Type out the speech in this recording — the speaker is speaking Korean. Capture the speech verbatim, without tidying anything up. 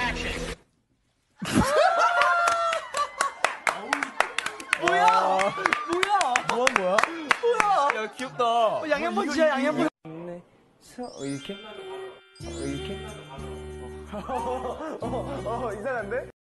뭐야? 뭐야? 뭐 한 거야? 뭐야? 야, 귀엽다. 어, 양양펀치야, 양양펀치. 어, 이렇게? 어, 이렇게? 어, 어, 이상한데?